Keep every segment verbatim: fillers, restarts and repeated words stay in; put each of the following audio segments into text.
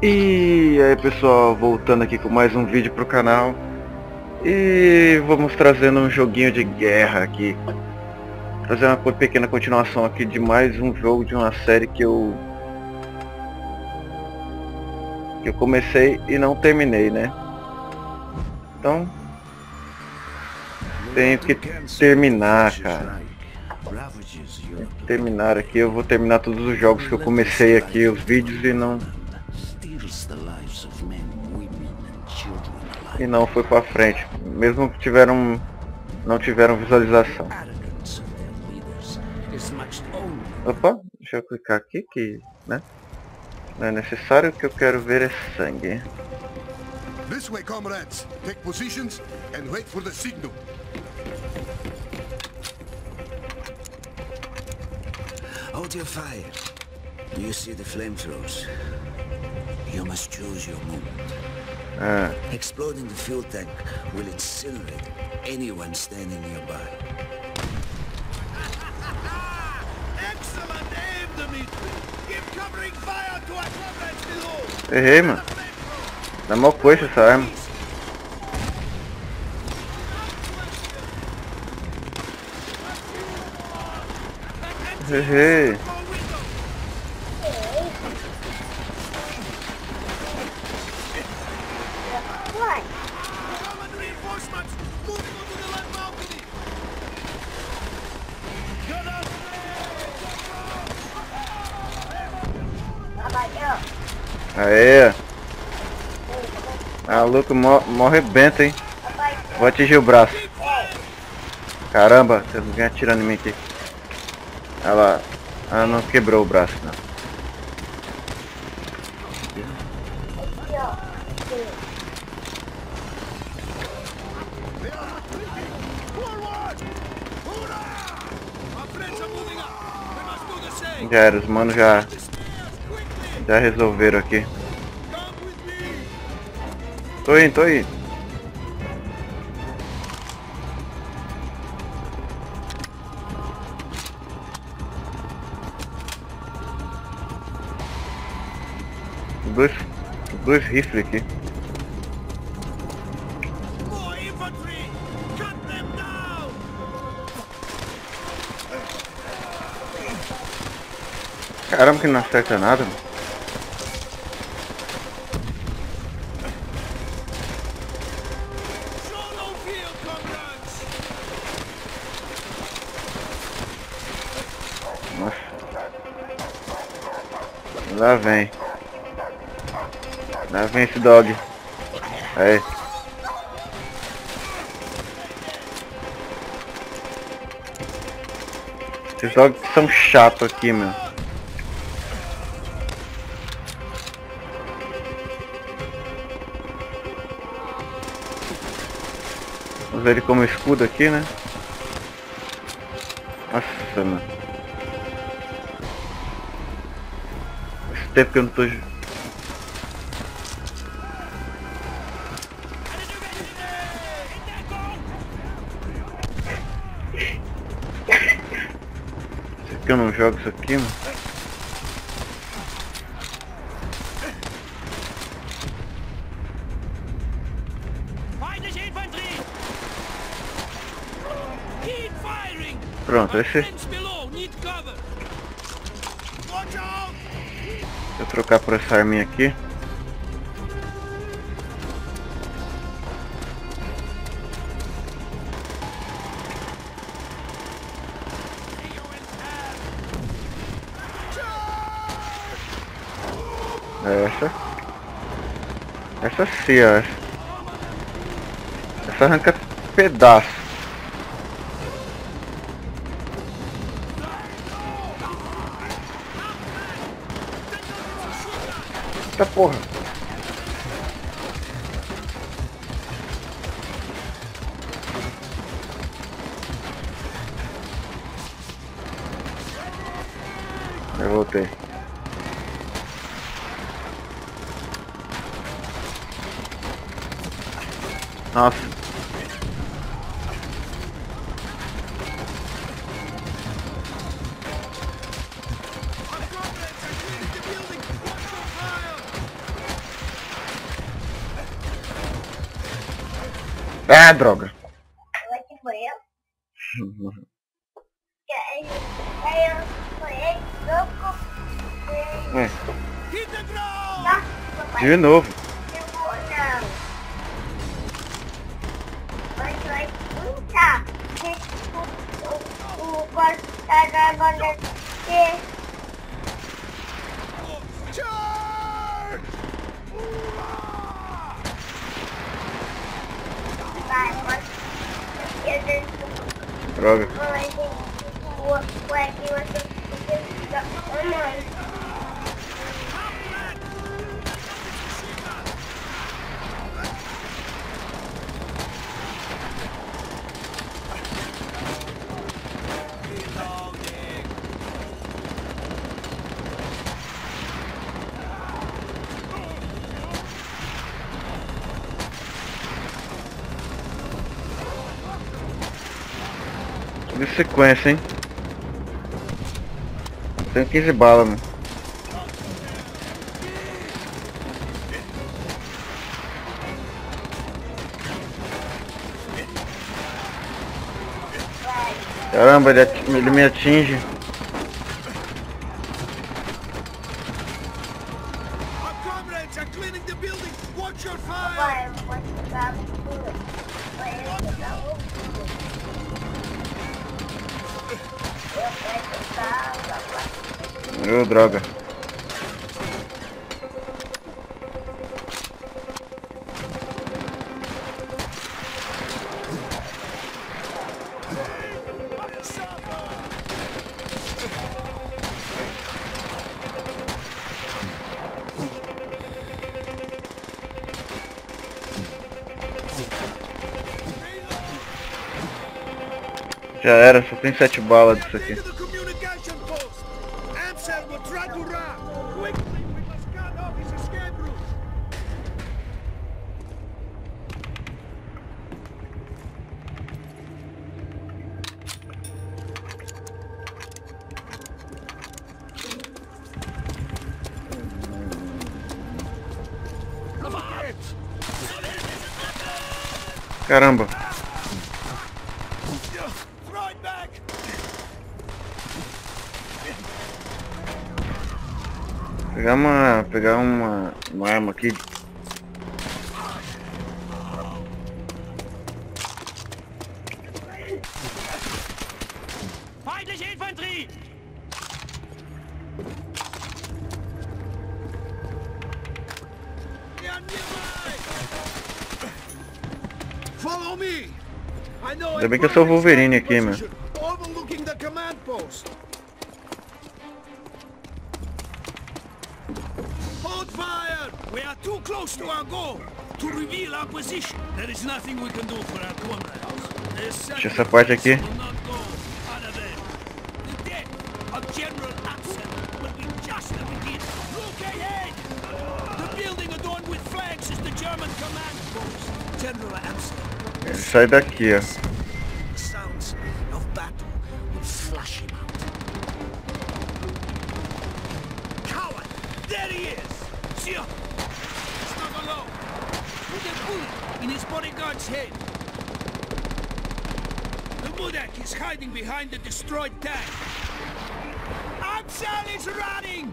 E aí pessoal, voltando aqui com mais um vídeo pro canal. E vamos trazendo um joguinho de guerra aqui. Fazer uma pequena continuação aqui de mais um jogo de uma série que eu que eu comecei e não terminei, né? Então tenho que terminar, cara. Terminar aqui, eu vou terminar todos os jogos que eu comecei aqui, os vídeos, e não e não foi pra frente, mesmo que tiveram não tiveram visualização. Opa, deixa eu clicar aqui que, né? Não é necessário, o que eu quero ver é sangue. This way, comrades. Take positions and wait for the signal. Hold your fire. You see the flamethrowers. You must choose your moment. Ah, Exploding the fuel tank will incinerate anyone standing nearby. Excellent aim, Dimitri. Give covering fire to our comrades below. errei, mano. Dá mal coisa essa arma. Errei. Common reinforcements moving onto the left balcony. Aê. Maluco, mó, mó rebenta, hein. Vou atingir o braço. Caramba, tem alguém atirando em mim aqui. Olha lá. Ah, não quebrou o braço, não. Forward! Hurrah! Our friends are moving up. We must do the same. Já era, os manos já, The stairs, quickly. já resolveram aqui. Come with me. Tô indo, tô indo. Dois, dois rifles aqui. More infantry. Cut them down. Caramba, que não acerta nada, mano. Show no field, comrades. Nossa. Lá vem. Lá vem esse dog. Aí. Esses dogs são chatos aqui, meu. Vou usar ele como escudo aqui, né? Nossa, mano. Esse tempo que eu não tô... Esse aqui eu não jogo isso aqui, mano. Feindliche Infanterie. Keep firing. Pronto, esse... Friends below need cover. Watch out. Deixa eu trocar por essa arminha aqui. Essa. Essa sim, ó. Essa arranca pedaço. Eita porra. Eu voltei. Nossa. Ah, droga. É. Hit the ground! De novo. Charge! Droga. De sequência, hein? Tenho quinze balas, mano. Caramba, ele, ele me atinge. Our comrades are cleaning the building. Watch your fire! Ô, droga. Já era, só tem sete balas disso aqui. Caramba. Pegar uma, pegar uma, uma arma aqui. Feindliche Infanterie! Follow me. I know. Ainda bem que eu sou o Wolverine aqui, meu. Overlooking the command post. Hold fire! We are too close to our goal. To reveal our position. There is nothing we can do for our comrades. Deixa essa parte aqui. The death of General Absen will be just the beginning. Look ahead! The building adorned with flags is the German command post. General Absen. Ele sai daqui, ó. The sounds of battle will flush him out. Coward! There he is! See him! He's not alone. Put a bullet in his bodyguard's head. The Mudak is hiding behind the destroyed tank. Absal is running!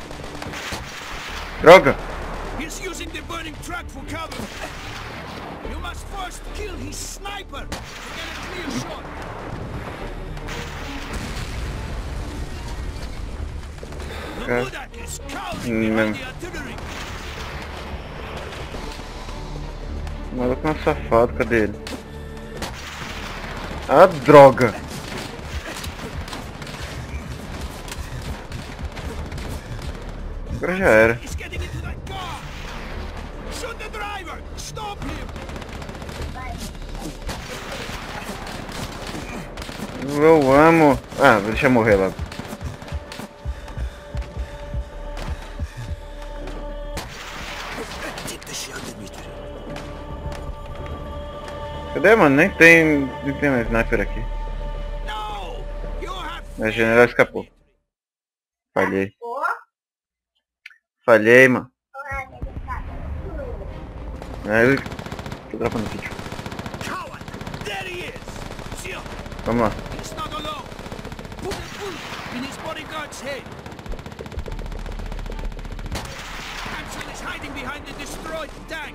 Droga! He's using the burning truck for cover. You must first kill his sniper to get a clear shot. The Mudak is cowering behind the artillery. O maluco é um safado, cadê ele? Ah, droga! Agora já era. He's getting into that car. Shoot the driver. Stop him. Eu amo. Ah, deixa eu morrer lá. Cadê, mano? Nem tem, nem tem mais sniper aqui. A general escapou. Falhei. Falhei, mano. É, tô gravando vídeo. There he is. Jump. Vamos lá. He's not alone. Put a bullet in his bodyguard's head. Ansel is hiding behind the destroyed tank.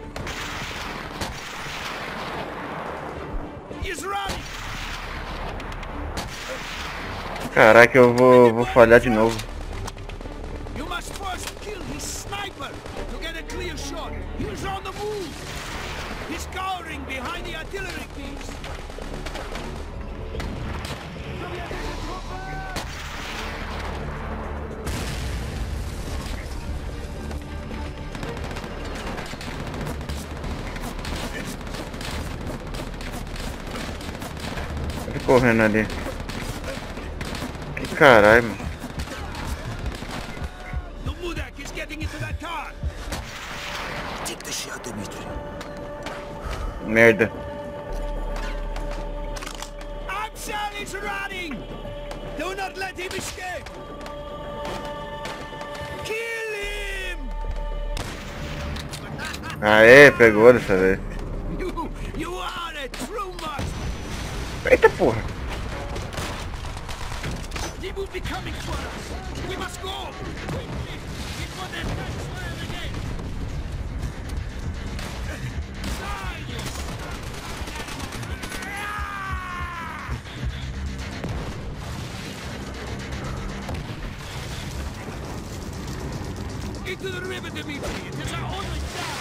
He's running. Caraca, eu vou, vou falhar de novo. You must first kill his sniper to get a clear shot. He's on the move. He's cowering behind the artillery piece. Ele correndo ali. Que caralho, mano. The Mudak is getting into that car. Take the shot, Dimitri. Merda. Ansel is running. Do not let him escape. Kill him. Aê, pegou dessa vez. You, you are a true master. Eita porra. They will be coming for us. We must go. Quickly, before they transfer again. Into the river, Dimitri. It is our only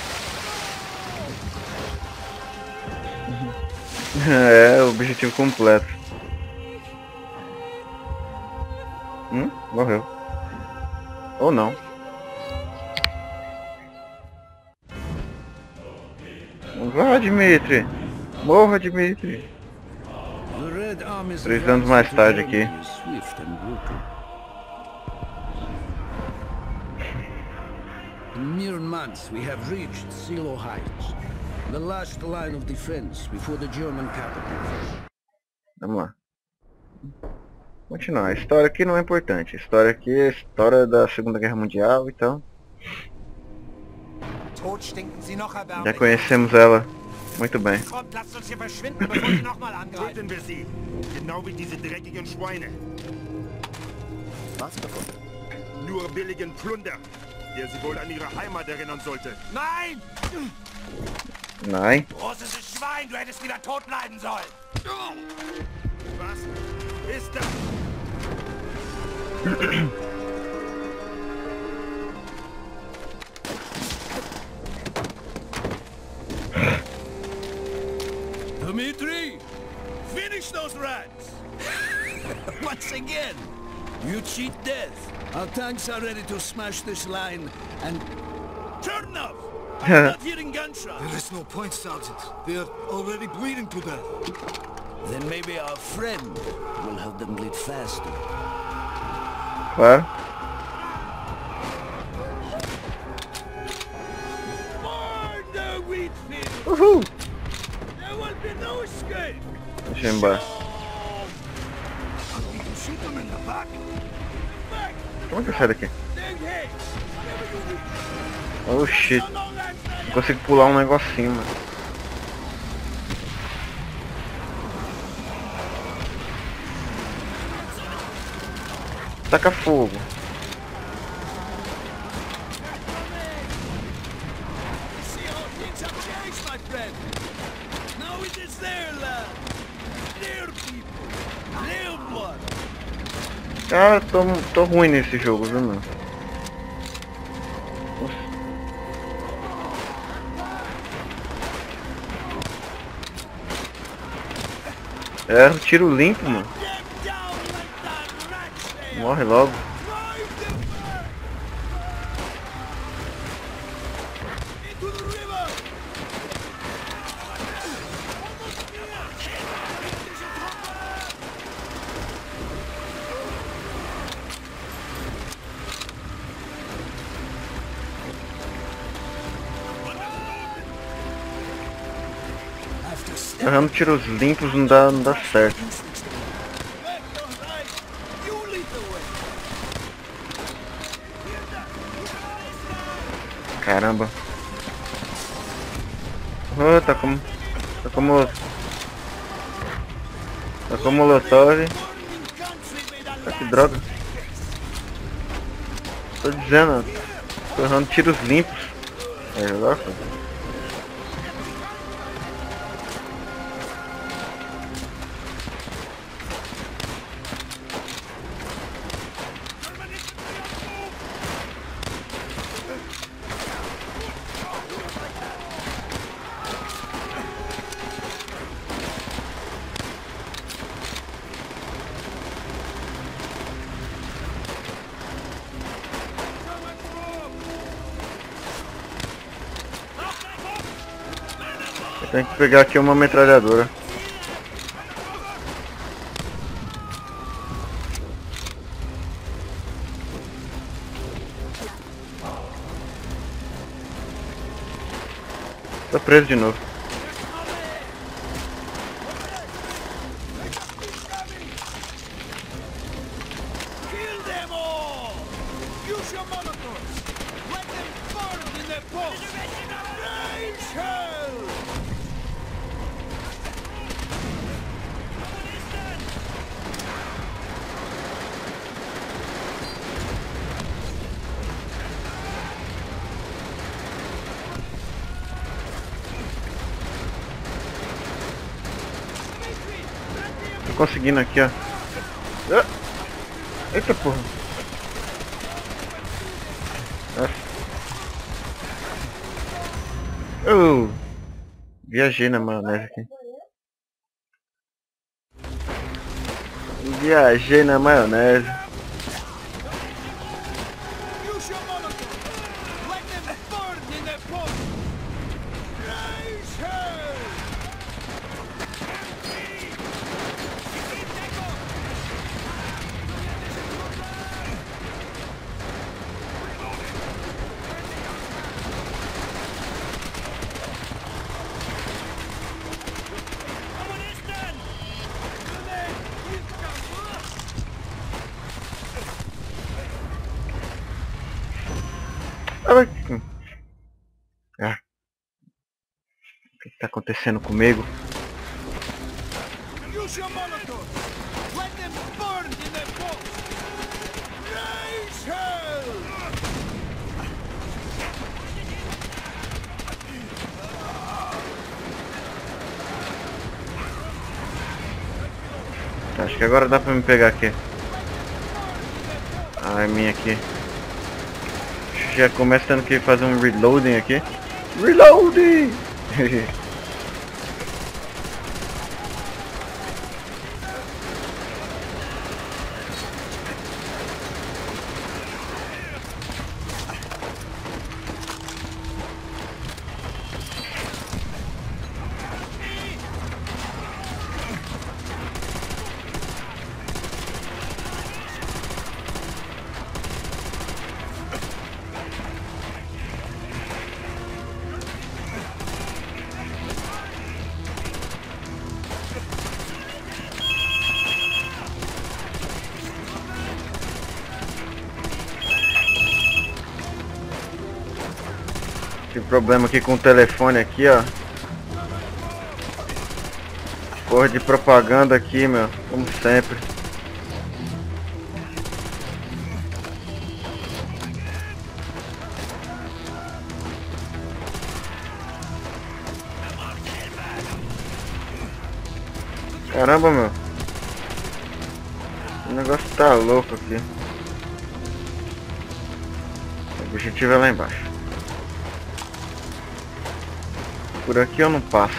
chance. É, objetivo completo. Hum, morreu. Ou não. Vá, Dimitri. Morra, Dimitri. Três anos mais tarde aqui. In mere months we have reached Silo Heights, the last line of defense before the German capital. Vamos lá. Continuar. A história aqui não é importante. A história aqui é a história da Segunda Guerra Mundial, então. Já conhecemos ela muito bem. Töten wir sie. Genau wie diese dreckigen Schweine. Was davon? Nur billigen Plunder, der sie wohl an ihre Heimat erinnern sollte. Nein! Nein. Russisches Schwein, du hättest lieber tot bleiben sollen. Was ist das? Dimitri, finish those rats! Once again, you cheat death. Our tanks are ready to smash this line and... Turn off! I'm not hearing gunshots. There is no point, Sergeant. They are already bleeding to death. Then maybe our friend will help them bleed faster. Claro. Burn the wheat field! Uhul. There will be no escape! Deixa eu ir embora. You can shoot them in the back. Back! Como é que eu saio daqui? Then hey! Oh shit. Não consigo pular um negocinho, mano. Taca fogo. See how things have changed, my friend. Now it is their land. Their people. Their blood. Cara, tô, tô ruim nesse jogo, viu, mano? É, um tiro limpo, mano. Morre logo. Errando tiros limpos não dá, não dá certo. Caramba. Oh, tá como... Tá como... Tacou molotov. Ah, que droga. Tô dizendo, tô errando tiros limpos. É, agora foi. Tem que pegar aqui uma metralhadora. Tô preso de novo. Kill them all! Use your molotovs! Let them burn in their posts! Raise hell! Tô conseguindo aqui, ó. Ah! Eita porra. Nossa. Eu viajei na maionese aqui. Viajei na maionese. Use your molotovs! Let them burn in their posts! Raise hell! Ah. O que tá acontecendo comigo? Use your molotovs! Let them burn in their posts! Raise hell! Acho que agora dá pra me pegar aqui. Ah, é minha aqui. Já começa tendo que fazer um reloading aqui. Reloading! Tive problema aqui com o telefone aqui, ó. Porra de propaganda aqui, meu, como sempre. Caramba, meu. O negócio tá louco aqui. O objetivo é lá embaixo. Por aqui eu não passo.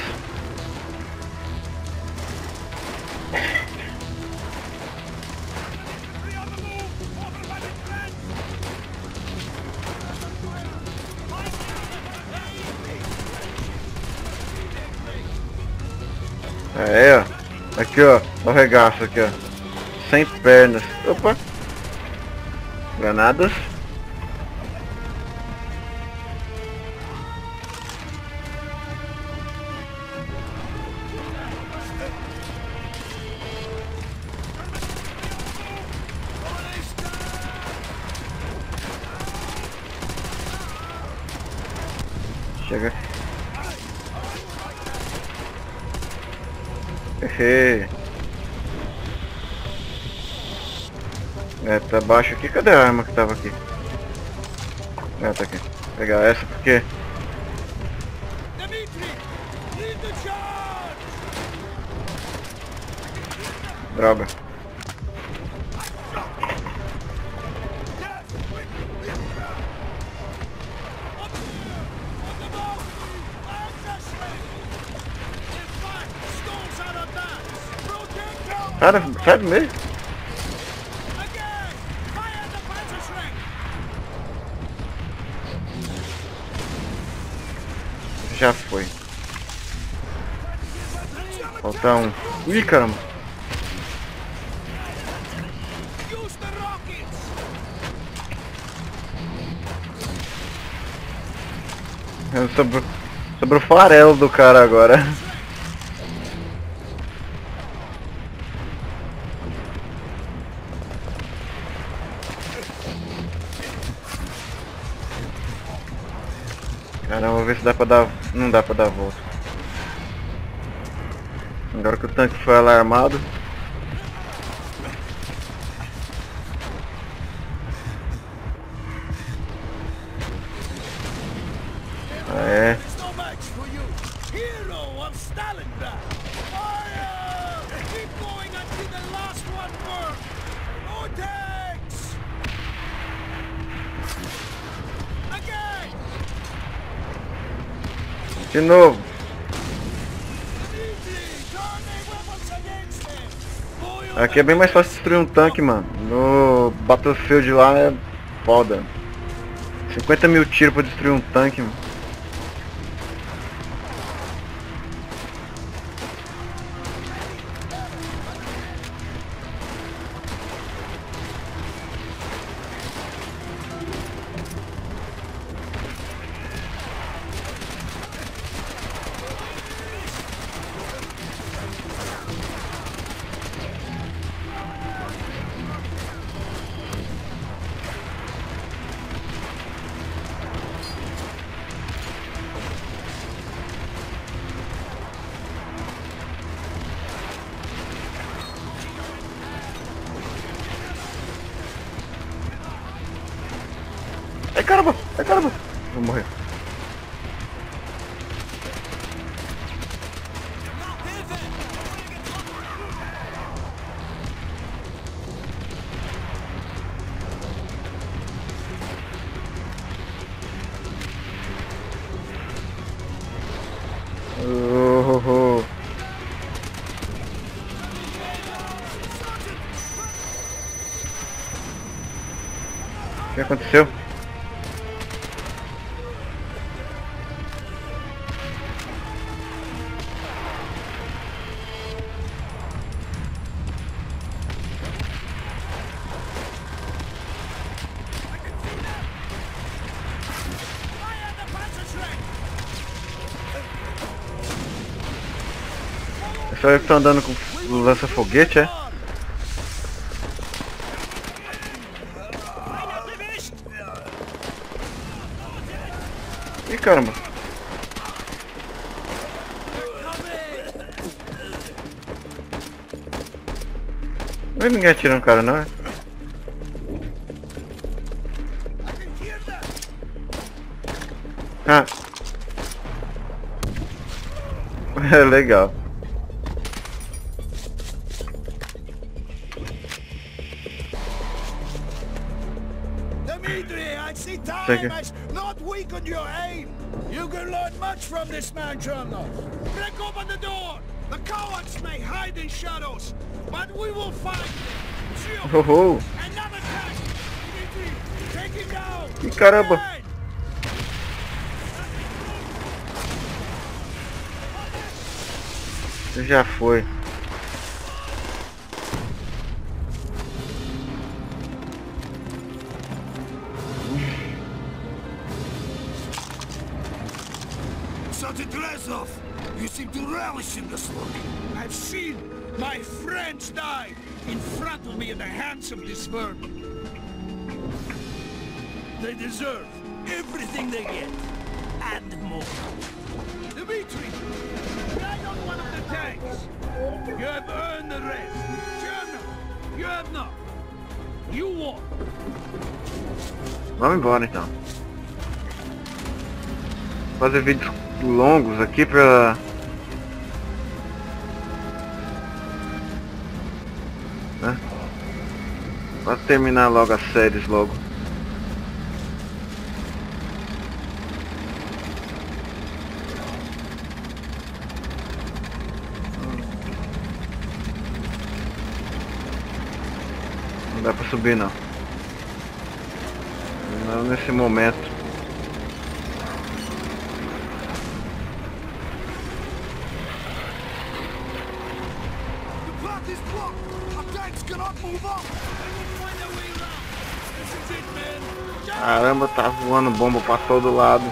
É, ó. Aqui, ó. O regaço aqui, ó. Sem pernas. Opa. Granadas. Chega. Hehe. É, tá baixo aqui. Cadê a arma que tava aqui? É, tá aqui. Vou pegar essa porque... Droga. Cara, sério mesmo? Já foi. Falta um. Ih, caramba. Sobrou, sobrou o farelo do cara agora. Caramba, vou ver se dá pra dar... Não dá pra dar a volta. Agora que o tanque foi alarmado. Ah, é. De novo. Aqui é bem mais fácil destruir um tanque, mano. No Battlefield lá é foda. cinquenta mil tiros pra destruir um tanque, mano. Ai caramba, ai caramba. Vou morrer. Oh, oh, oh. O que aconteceu? É só eu que tô andando com lança-foguete, é? Ih, caramba. Não é ninguém atirando o cara, não, é? Ah. É legal. Dimitri, I see time has not weakened your aim. You can learn much from this man, Chernoff. Break open the door. The cowards may hide in shadows, but we will find them. Oh, oh. Another tank. Dimitri, take him down. Ih, caramba. Já foi. Sergeant Rezov, you seem to relish in the slaughter. I've seen my friends die in front of me at the hands of this vermin. They deserve everything they get, and more. Dimitri, ride on one of the tanks. You have earned the rest. Chernoff, you have not. You walk. Vamos embora então. Vou fazer vídeos longos aqui pra... Né? Pra terminar logo as séries logo. Não dá pra subir não. Não nesse momento. Caramba, tá voando bomba pra todo lado.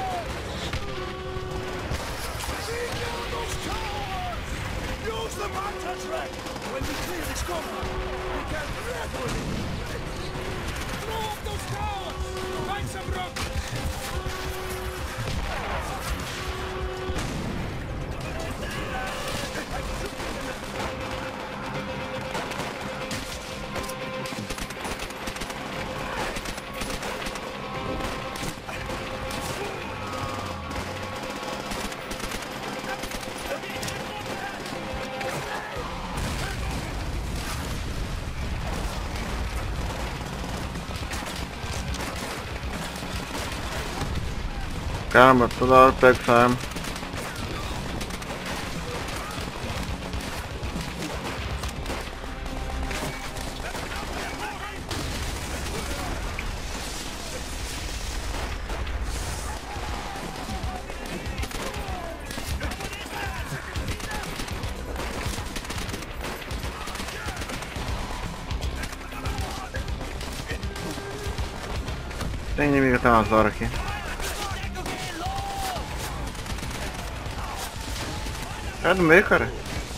Caramba, toda hora eu pego essa arma. Tem inimigo até umas horas aqui. É do meio, cara.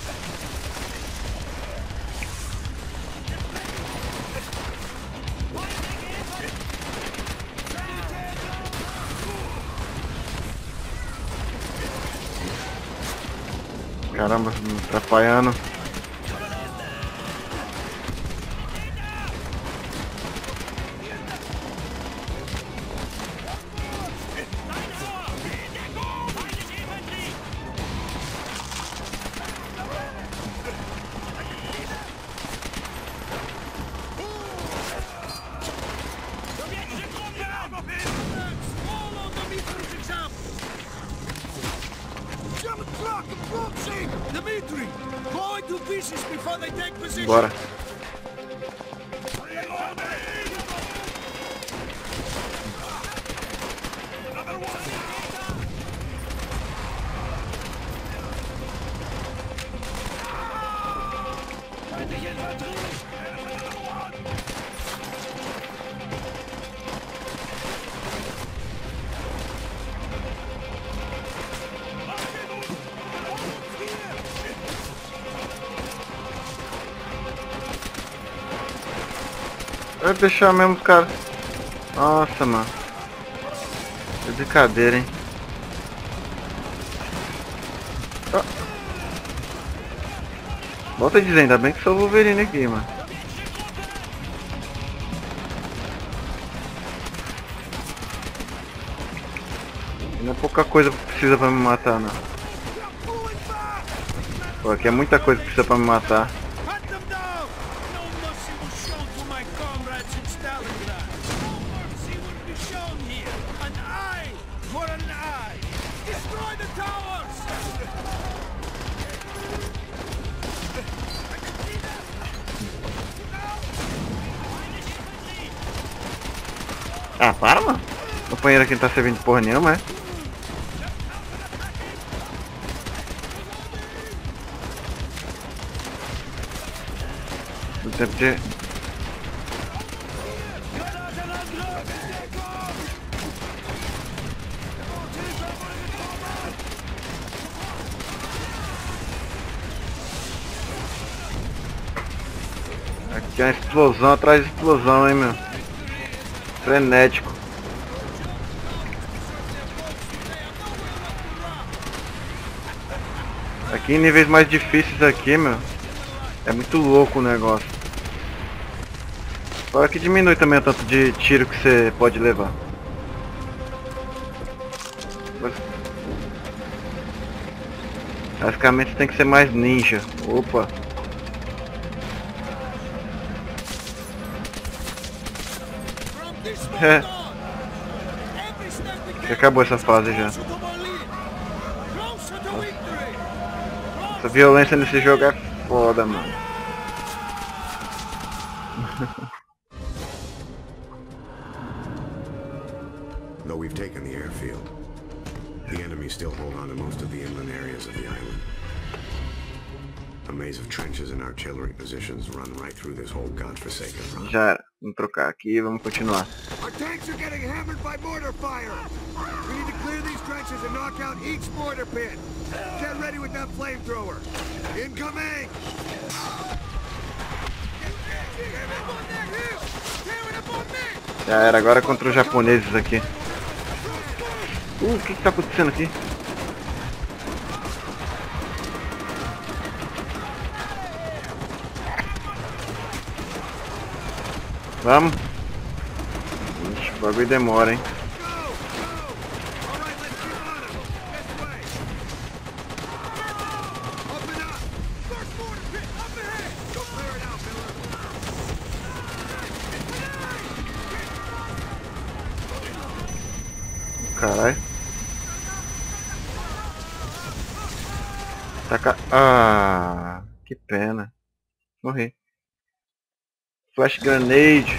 Caramba, me atrapalhando. Dimitri, go into pieces before they take position. Bora. Vai deixar mesmo, cara. Nossa, mano. Que brincadeira, hein. Ah. Volta a dizer, ainda bem que sou o Wolverine aqui, mano. Não é pouca coisa que precisa pra me matar, não. Pô, aqui é muita coisa que precisa pra me matar. Ah, para, mano. O companheiro aqui não tá servindo de porra nenhuma, é? Do tempo de... Aqui é uma explosão atrás de explosão, hein, meu. Frenético. Aqui em níveis mais difíceis aqui, meu. É muito louco o negócio. Fora que diminui também o tanto de tiro que você pode levar. Basicamente você tem que ser mais ninja. Opa! É. Acabou essa fase já. Essa violência nesse jogo é foda, mano. Though we've taken the airfield, the enemy still hold on to most of the inland areas of the island. A maze of trenches and artillery positions run right through this whole godforsaken run. Já era. Vamos trocar aqui e vamos continuar. Our tanks are getting hammered by mortar fire. We need to clear these trenches and knock out each mortar pit. Get ready with that flamethrower. Incoming! Já era, agora contra os japoneses aqui. Uh, o que que tá acontecendo aqui? Vamos. Ixi, o bagulho demora, hein? Caralho. Taca... Ah, que pena. Morri. Flash grenade.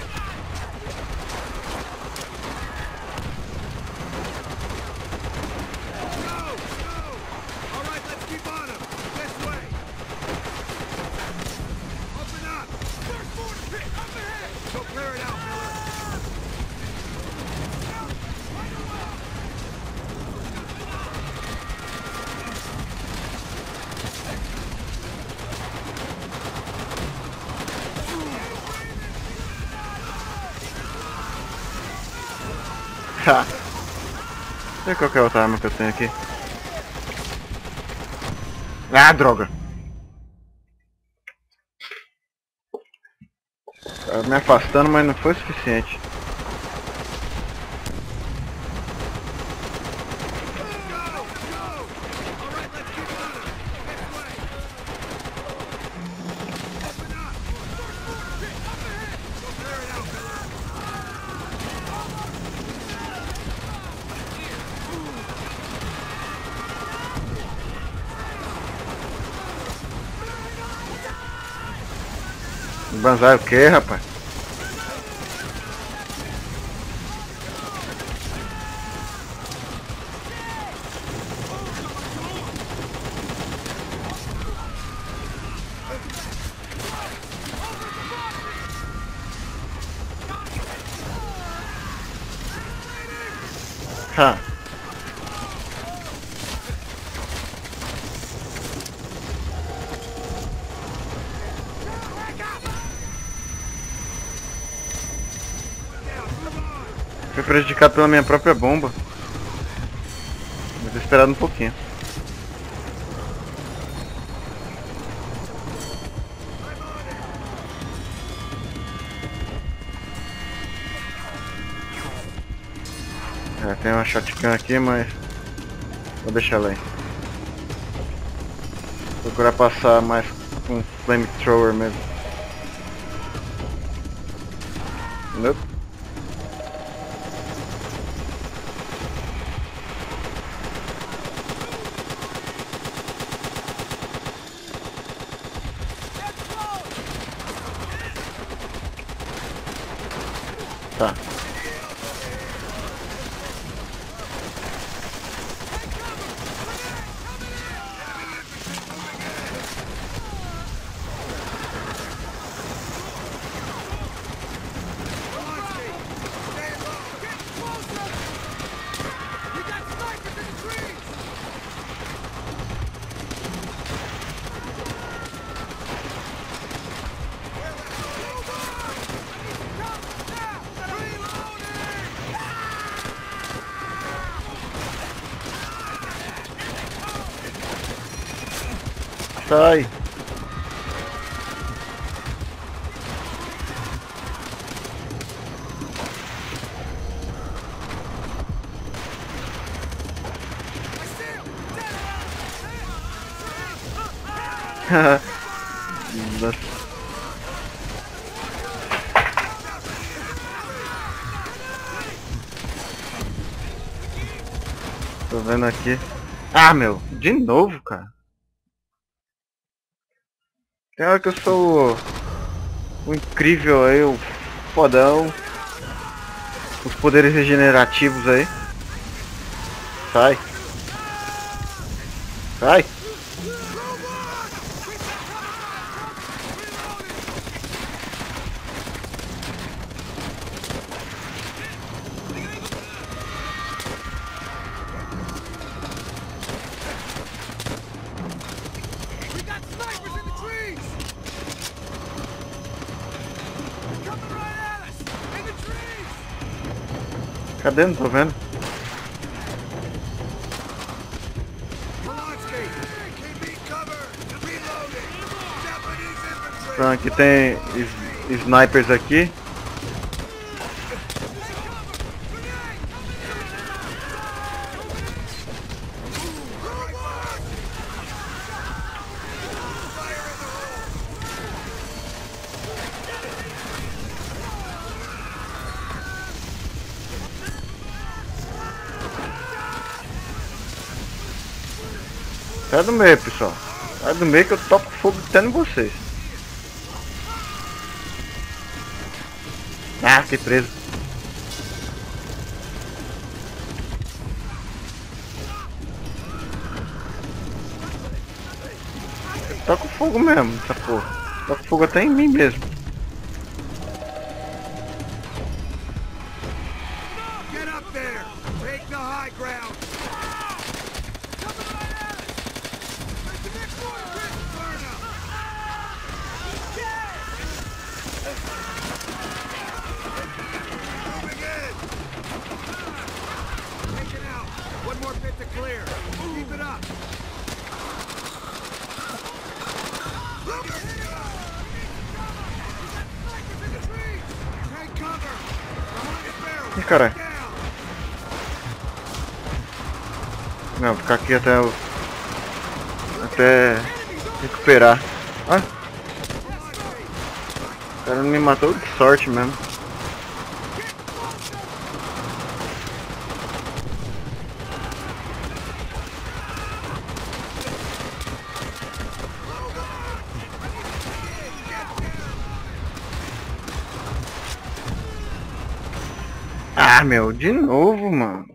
Tá. Sei qual que é outra arma que eu tenho aqui. Ah, droga! Tava me afastando, mas não foi o suficiente. Banzai o que, rapaz? Ha. Fui prejudicado pela minha própria bomba. Vou ter esperado um pouquinho. É, tem uma shotgun aqui, mas vou deixar ela aí. Vou procurar passar mais com um flamethrower mesmo. Nope. Tá. Sai. Nossa. Tô vendo aqui. Ah, meu, de novo, cara. Tem hora que eu sou o, o incrível aí, o fodão. Os poderes regenerativos aí. Sai. Sai. Cadê? Não tô vendo. Então aqui tem s snipers aqui. Sai do meio, pessoal. Sai do meio que eu toco fogo até em vocês. Ah, fiquei preso. Eu toco fogo mesmo, essa porra. Toco fogo até em mim mesmo. Get up there! Take the high ground! One more pit to clear. Keep it up. Take cover. Ih, caralho. Não, ficar aqui até eu... até recuperar. Ah! O cara me matou de sorte mesmo. Ah, meu, de novo, mano.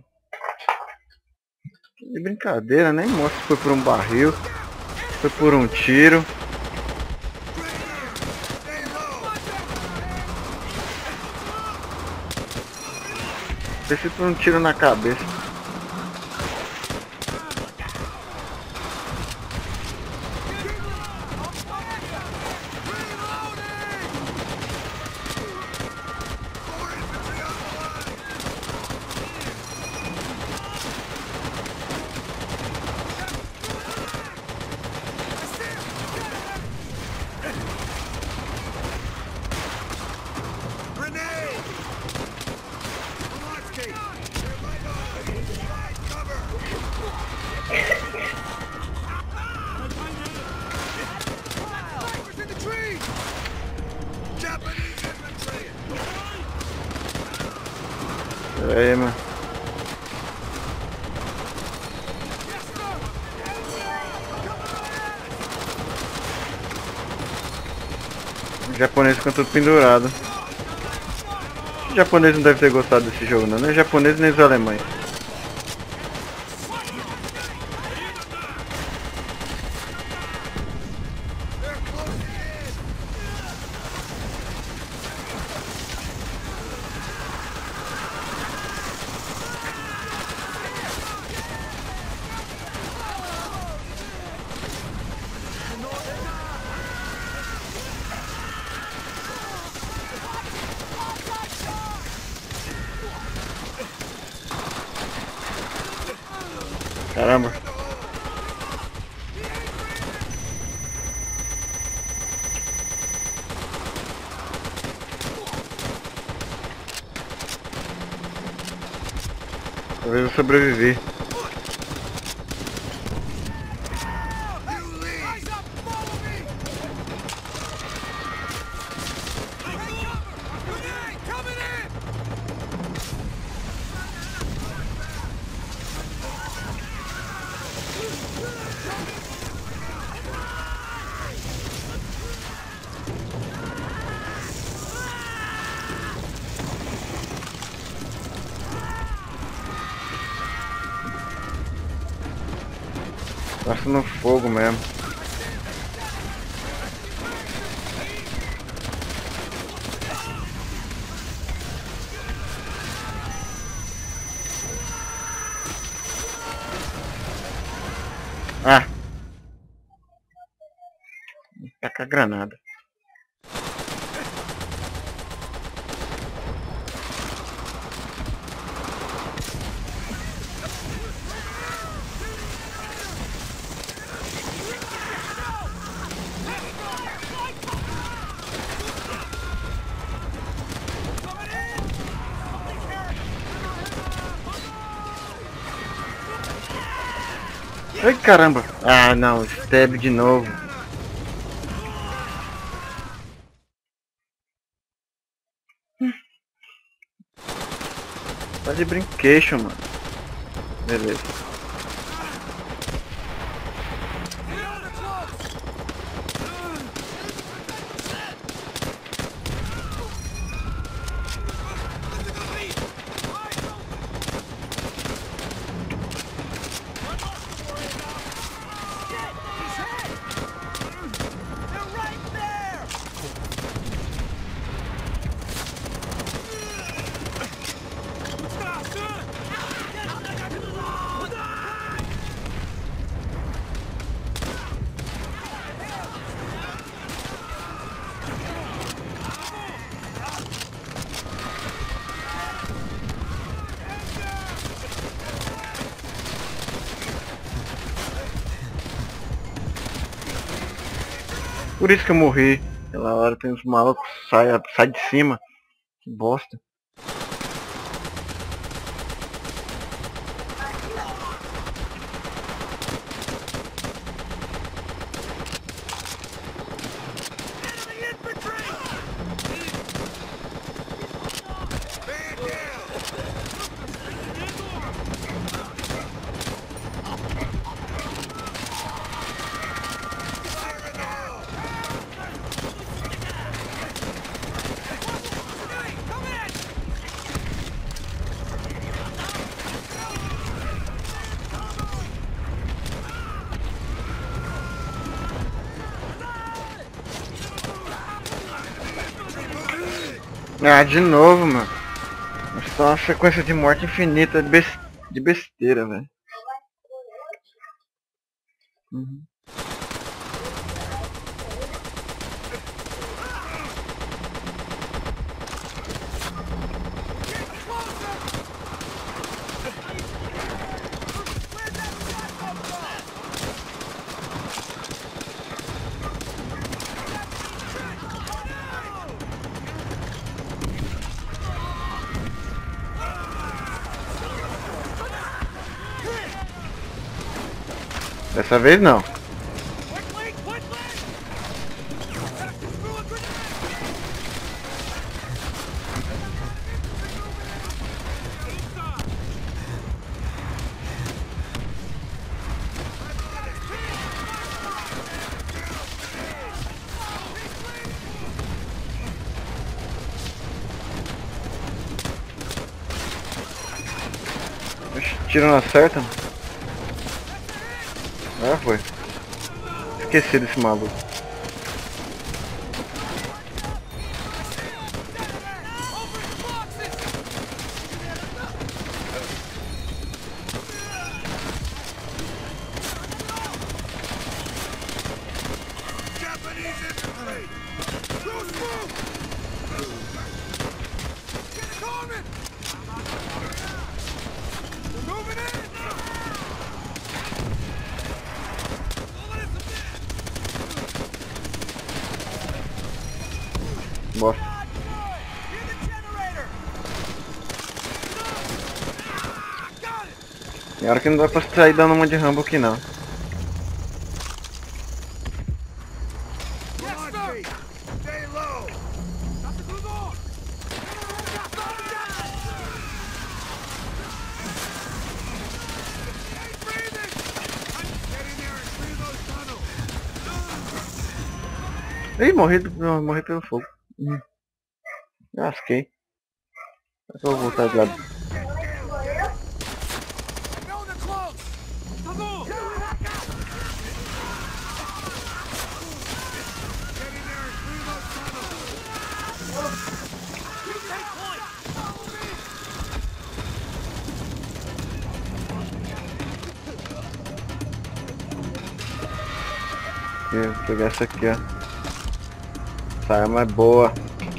De brincadeira, nem mostra se foi por um barril, foi por um tiro. Foi por um tiro na cabeça. Pera aí, mano. Os japoneses ficam tudo pendurado. Os japoneses não devem ter gostado desse jogo, não. Nem os japoneses nem os alemães. Caramba. Talvez eu sobrevivi. Passa no fogo mesmo. Ah! Taca a granada. Ai caramba! Ah não, stab de novo. Tá de brinquedo, mano. Beleza. Por isso que eu morri. Aquela hora tem uns malucos que saem sai de cima. Que bosta. Ah, de novo, mano. Isso é uma sequência de morte infinita de, bes de besteira, velho. Uhum. Dessa vez não. Tiro não acerta? Ah, foi. Esqueci desse maluco. Bosta. Tem hora que não dá pra sair dando uma de Rambo aqui não. Ih, morri, não, morri pelo fogo. Hum. Lasquei. Eu vou voltar de lado. Vou pegar essa aqui, ó. Essa arma é boa.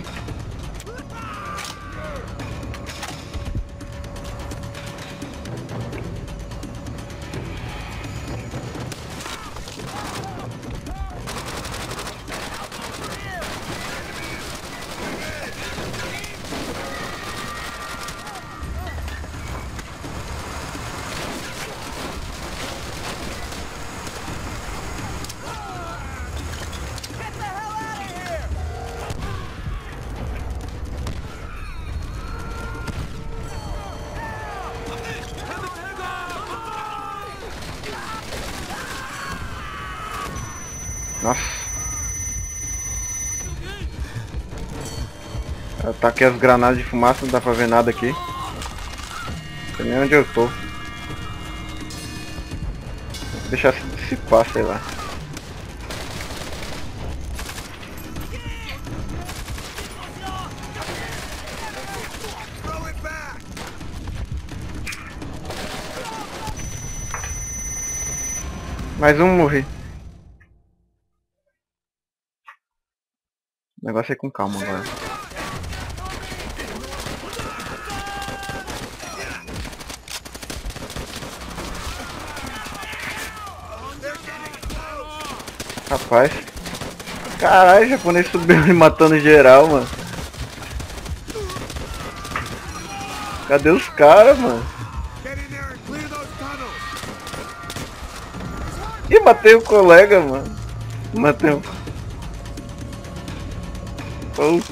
Nossa. Eu taquei as granadas de fumaça, não dá pra ver nada aqui. Não sei nem onde eu tô. Vou deixar se dissipar, sei lá. Mais um morri. O negócio é com calma agora. Rapaz. Caralho, o japonês subiu e matando geral, mano. Cadê os caras, mano? Ih, matei o colega, mano. Matei o... Oh.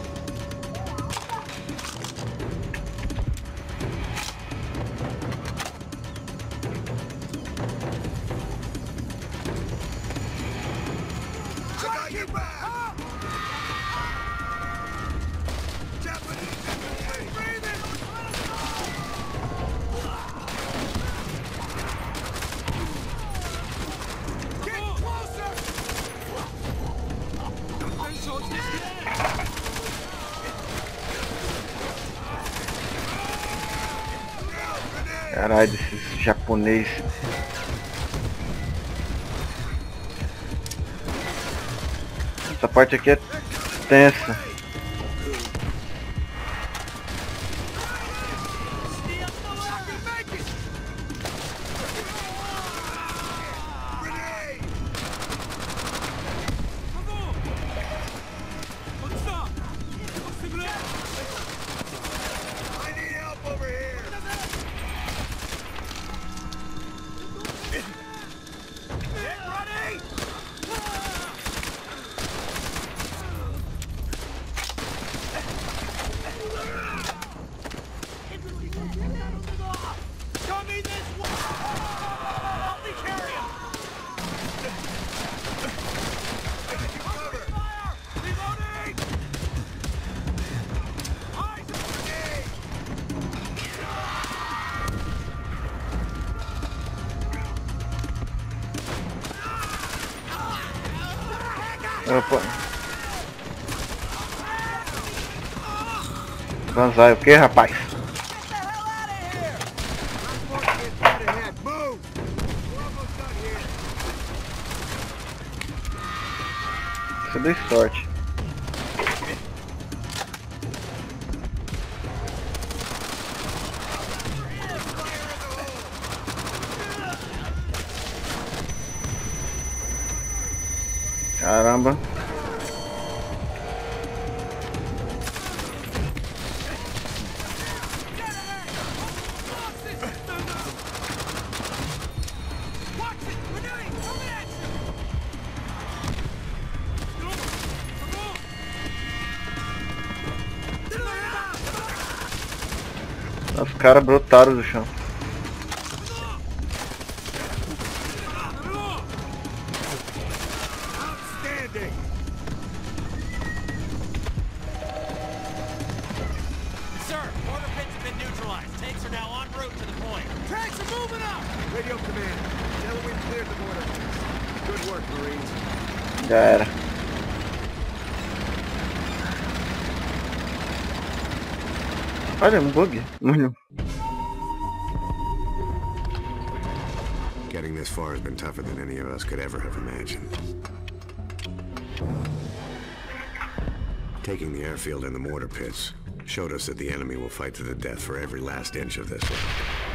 Caralho, desses japonês. Essa parte aqui é tensa. Opa. Banzai, o que, rapaz? Você deu sorte. Caramba. Os caras brotaram do chão. Já era. Olha, um bug. Mano. Getting this far has been tougher than any of us could ever have imagined. Taking the airfield and the mortar pits showed us that the enemy will fight to the death for every last inch of this one.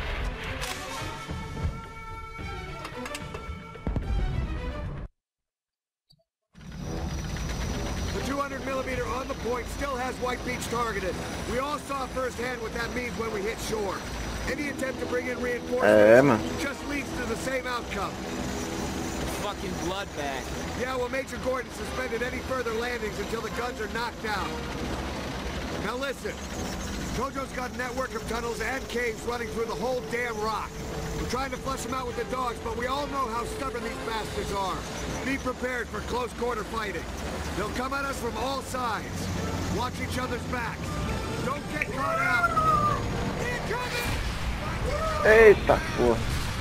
The two hundred millimeter on the point still has White Beach targeted. We all saw firsthand what that means when we hit shore. Any attempt to bring in reinforcements É, mano. just leads to the same outcome. Fucking bloodbath. Yeah, well, Major Gordon suspended any further landings until the guns are knocked out. Now listen, Tojo's got a network of tunnels and caves running through the whole damn rock. We're trying to flush them out with the dogs, but we all know how stubborn these bastards are. Be prepared for close quarter fighting. They'll come at us from all sides. Watch each other's backs. Don't get caught out. Incoming! Eita porra.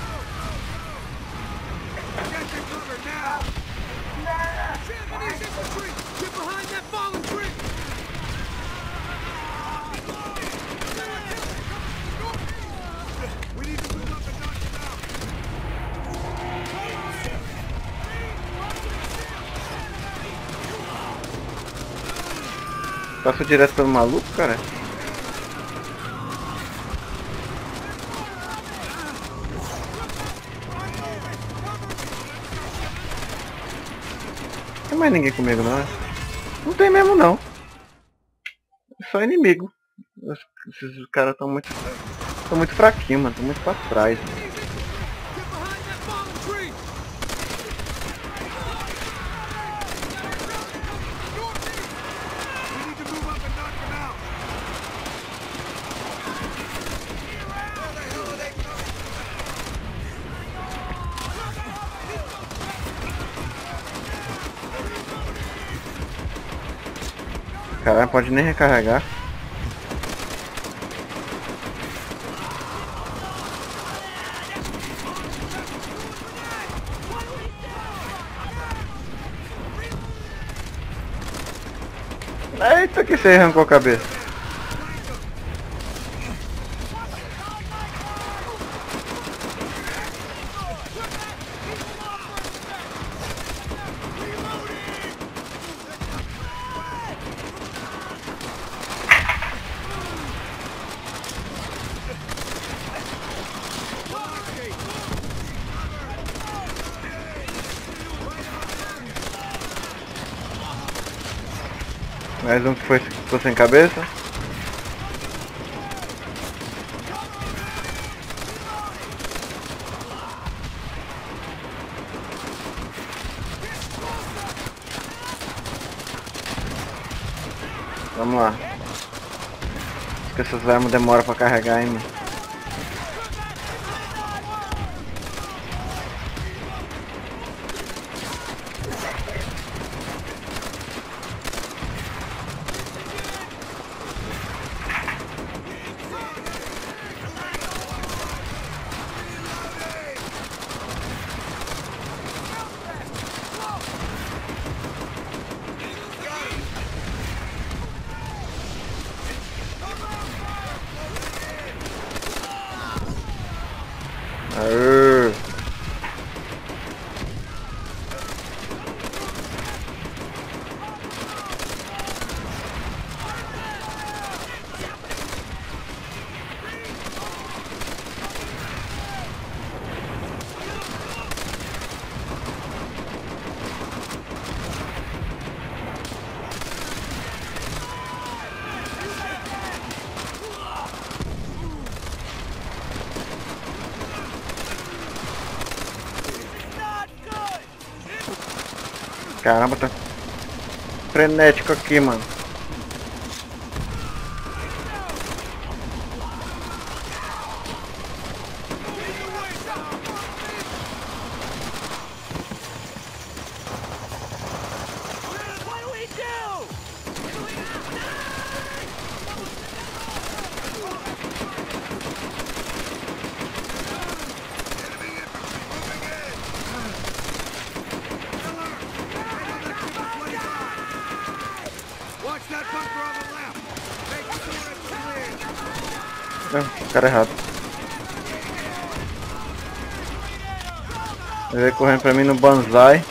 Get the cover now! Japanese infantry! Get behind that fallen tree! We need to move up and knock them out! Passo direto pelo maluco, cara. Não tem mais ninguém comigo não, né? Não tem mesmo não. É só inimigo. Esses caras estão muito. Estão muito fraquinhos, mano. Estão muito pra trás. Mano. Caralho, pode nem recarregar. Eita, que você arrancou a cabeça. Mais um que foi, ficou sem cabeça. Vamos lá. Acho que essas armas demoram pra carregar ainda. Aê. Caramba, tá frenético aqui, mano. Watch that bunker on the left! Make sure it's clear! Não, cara errado. Ele veio correndo pra mim no banzai.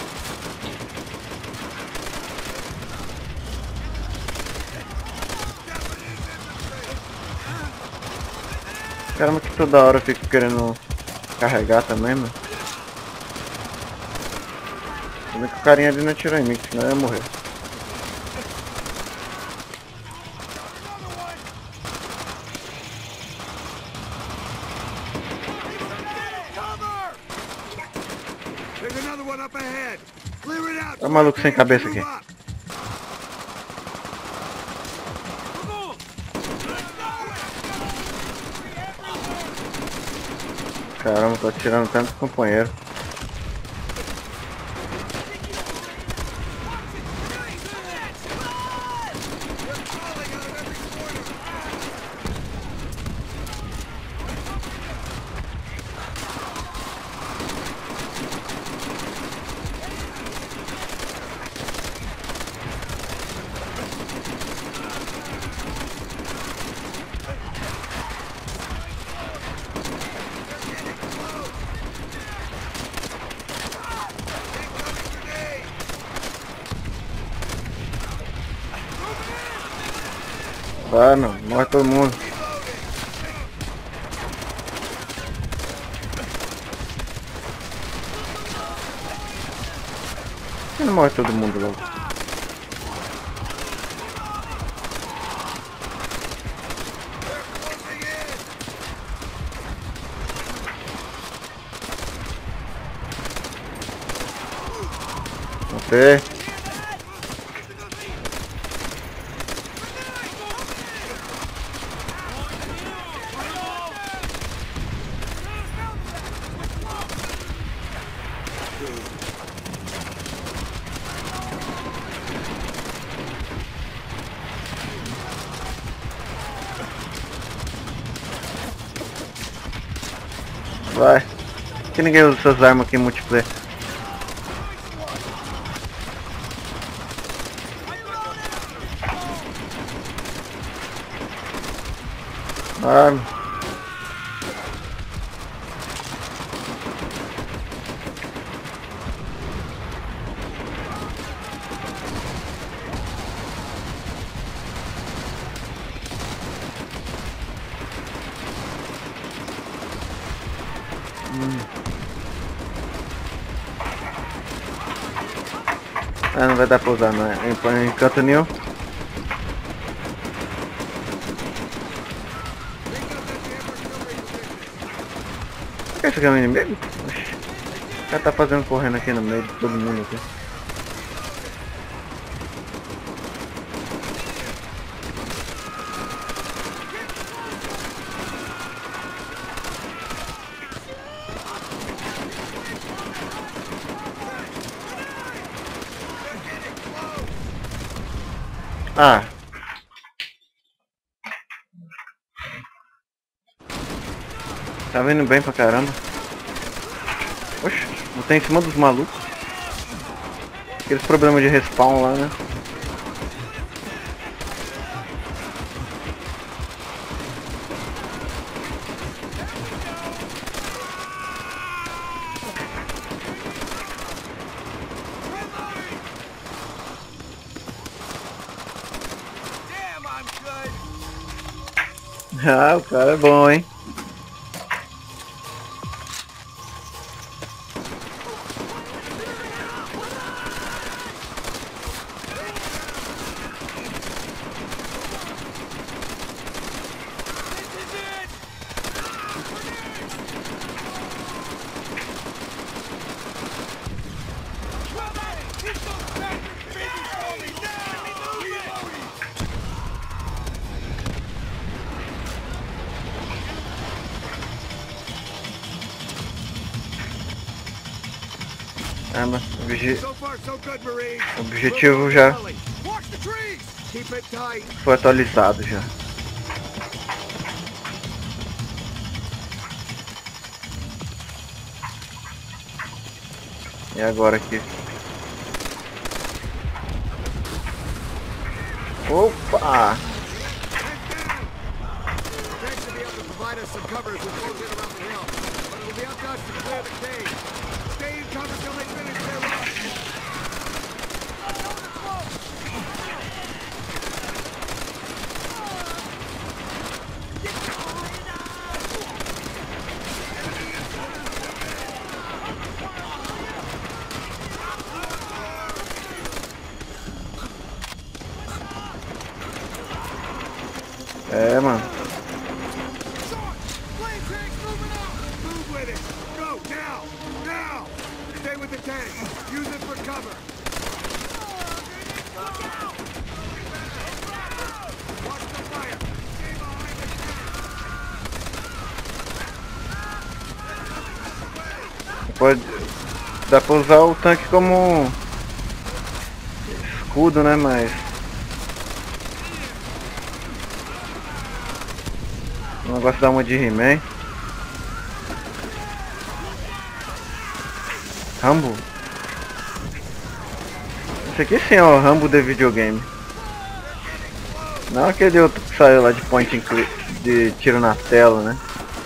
Caramba, que toda hora eu fico querendo carregar também, mano. Ainda que o carinha ali não atirou em mim, senão eu ia morrer. Olha o maluco sem cabeça aqui. Caramba, tô atirando tanto companheiro. Vai, não, morre todo mundo. Por que não morre todo mundo logo? Ok. Vai. Por que ninguém usa essas armas aqui em multiplayer? Arma. Hum. Ah, não vai dar pra usar, não é? Em, em canto nenhum. Esse aqui é um inimigo? Oxi. O cara tá fazendo correndo aqui no meio de todo mundo aqui. Ah. Tá vindo bem pra caramba. Oxe, não tem em cima dos malucos. Aqueles problemas de respawn lá, né? Ah, o cara é bom, hein? Ah, mas o obje... o objetivo já foi atualizado já. E agora aqui? Opa! provide us some cover as we close in around the hill. But it'll be up to us to clear the cave. Stay in cover till they finish their run. É, mano. Pode... Dá pra usar o tanque como escudo, né, mas... O negócio dá uma de He-Man. Rambo? Esse aqui sim é o Rambo de videogame. Não aquele outro que saiu lá de point and click, de tiro na tela, né?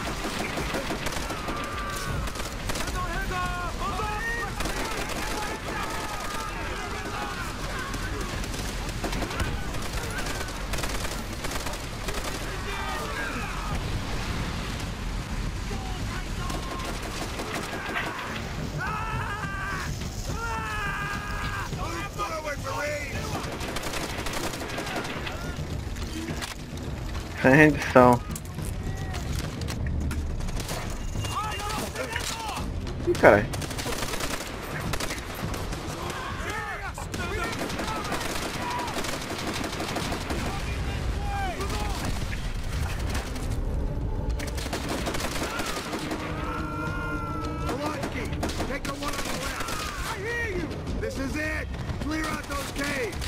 Sem rendição. Ih, caralho. This is it! Clear out those caves!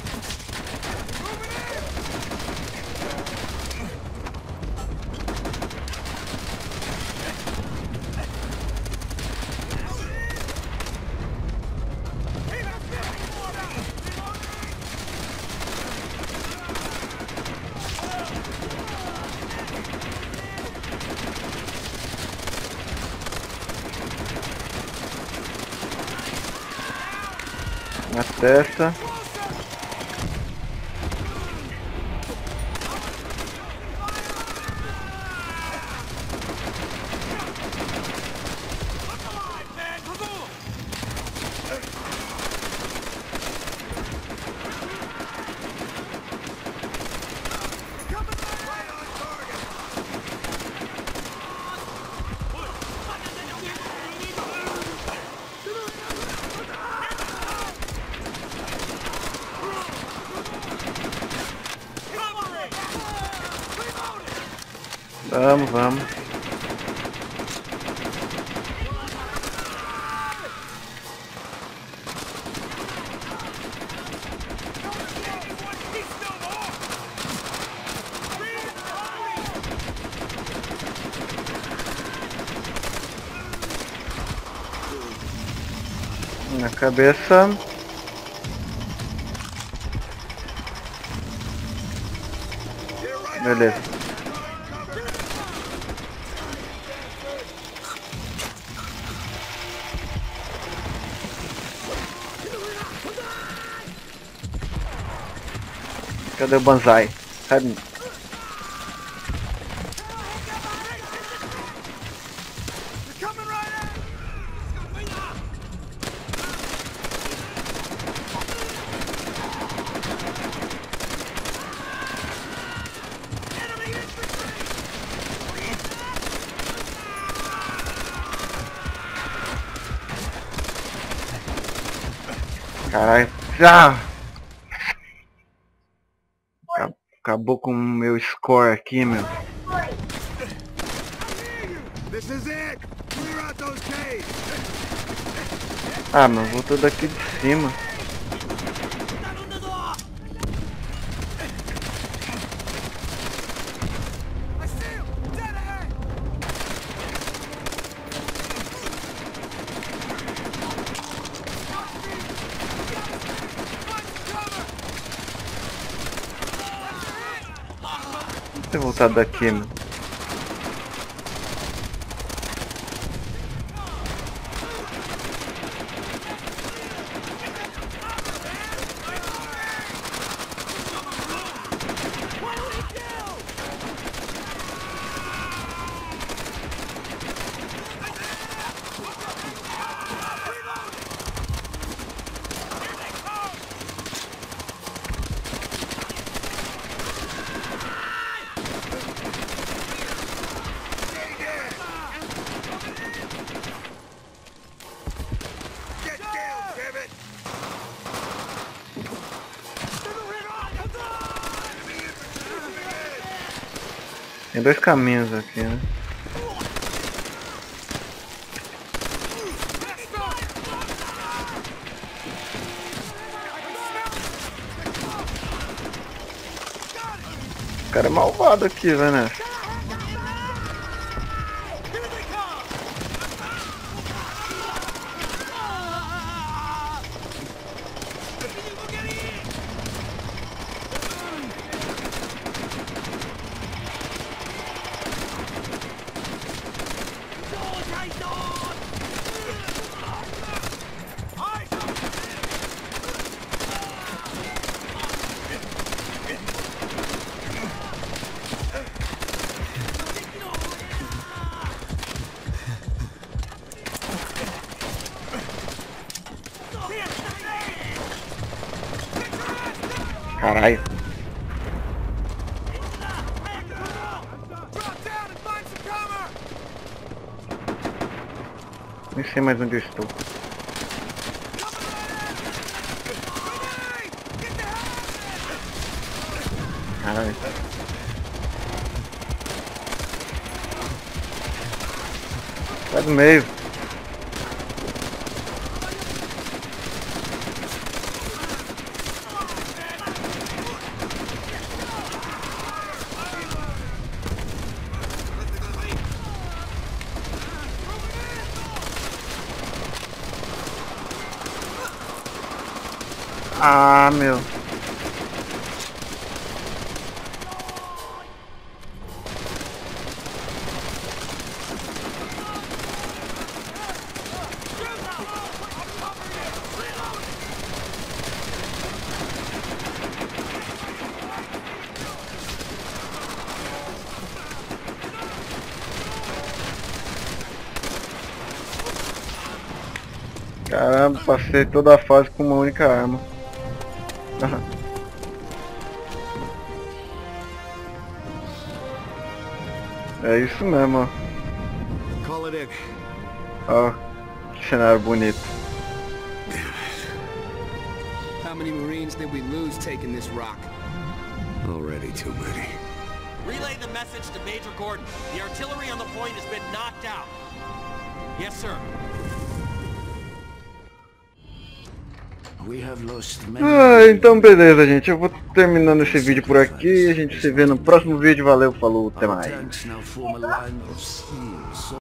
Na testa. Vamos, vamos. Na cabeça. Beleza. Cadê o Banzai? Cadê? Caralho. Ah! Acabou com o meu score aqui, meu. Ah, mas voltou daqui de cima. Vou ter voltado daqui, meu. Tem dois caminhos aqui, né? O cara é malvado aqui, vai nessa. Caralho. Nem sei mais onde eu estou. Caralho. Sai do meio. Ah, meu. Caramba, passei toda a fase com uma única arma. É isso mesmo, ó. Call it in. Ó, que cenário bonito. How many Marines did we lose taking this rock? Already too many. Relay the message to Major Gordon. The artillery on the point has been knocked out. Yes, sir. We have lost many. Ah, então beleza, gente. Eu vou terminando esse vídeo por aqui. A gente se vê no próximo vídeo. Valeu, falou, até mais. Tanks now form a line of steel.